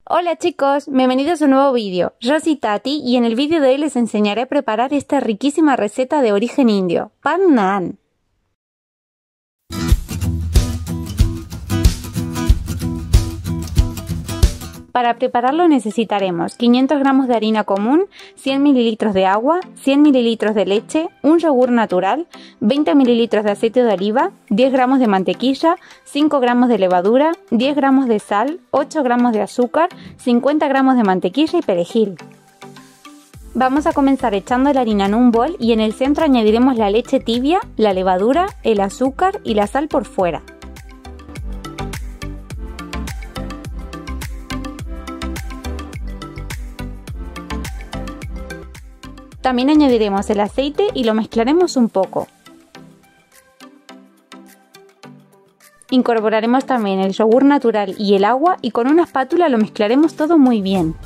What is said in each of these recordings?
Hola chicos, bienvenidos a un nuevo vídeo. Yo soy Tati y en el vídeo de hoy les enseñaré a preparar esta riquísima receta de origen indio, pan naan. Para prepararlo necesitaremos 500 gramos de harina común, 100 ml de agua, 100 ml de leche, un yogur natural, 20 ml de aceite de oliva, 10 gramos de mantequilla, 5 gramos de levadura, 10 gramos de sal, 8 gramos de azúcar, 50 gramos de mantequilla y perejil. Vamos a comenzar echando la harina en un bol y en el centro añadiremos la leche tibia, la levadura, el azúcar y la sal por fuera. También añadiremos el aceite y lo mezclaremos un poco. Incorporaremos también el yogur natural y el agua y con una espátula lo mezclaremos todo muy bien.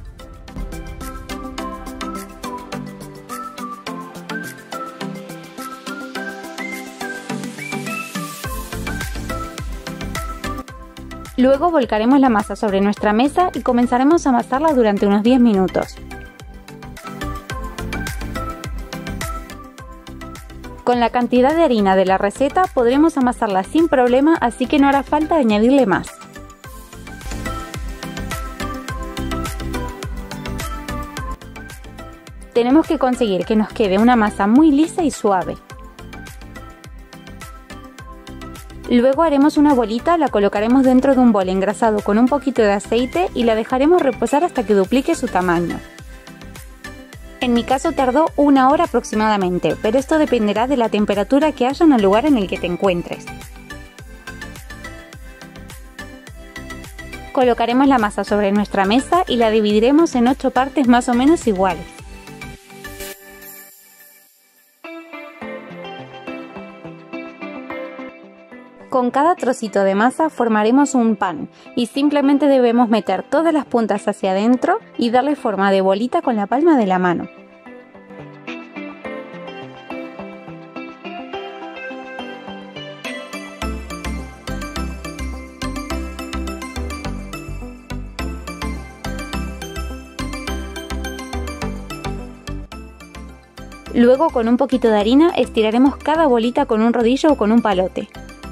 Luego volcaremos la masa sobre nuestra mesa y comenzaremos a amasarla durante unos 10 minutos. Con la cantidad de harina de la receta podremos amasarla sin problema, así que no hará falta añadirle más. Tenemos que conseguir que nos quede una masa muy lisa y suave. Luego haremos una bolita, la colocaremos dentro de un bol engrasado con un poquito de aceite y la dejaremos reposar hasta que duplique su tamaño. En mi caso tardó 1 hora aproximadamente, pero esto dependerá de la temperatura que haya en el lugar en el que te encuentres. Colocaremos la masa sobre nuestra mesa y la dividiremos en 8 partes más o menos iguales. Con cada trocito de masa formaremos un pan y simplemente debemos meter todas las puntas hacia adentro y darle forma de bolita con la palma de la mano. Luego con un poquito de harina estiraremos cada bolita con un rodillo o con un palote.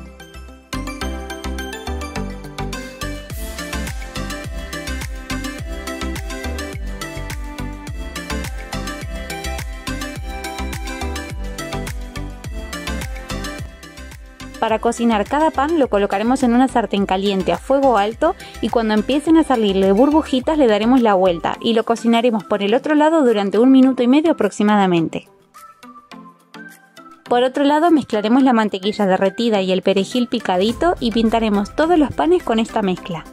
Para cocinar cada pan lo colocaremos en una sartén caliente a fuego alto y cuando empiecen a salirle burbujitas le daremos la vuelta y lo cocinaremos por el otro lado durante 1 minuto y medio aproximadamente. Por otro lado mezclaremos la mantequilla derretida y el perejil picadito y pintaremos todos los panes con esta mezcla.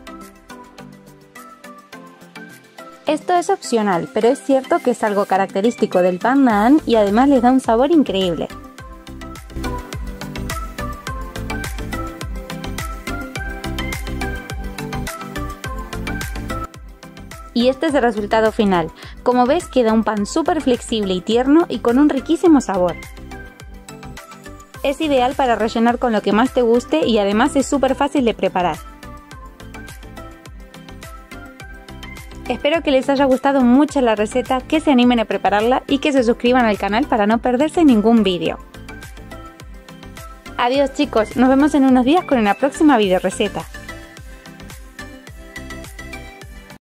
Esto es opcional, pero es cierto que es algo característico del pan naan y además les da un sabor increíble. Y este es el resultado final. Como ves queda un pan súper flexible y tierno y con un riquísimo sabor. Es ideal para rellenar con lo que más te guste y además es súper fácil de preparar. Espero que les haya gustado mucho la receta, que se animen a prepararla y que se suscriban al canal para no perderse ningún vídeo. Adiós chicos, nos vemos en unos días con una próxima video receta.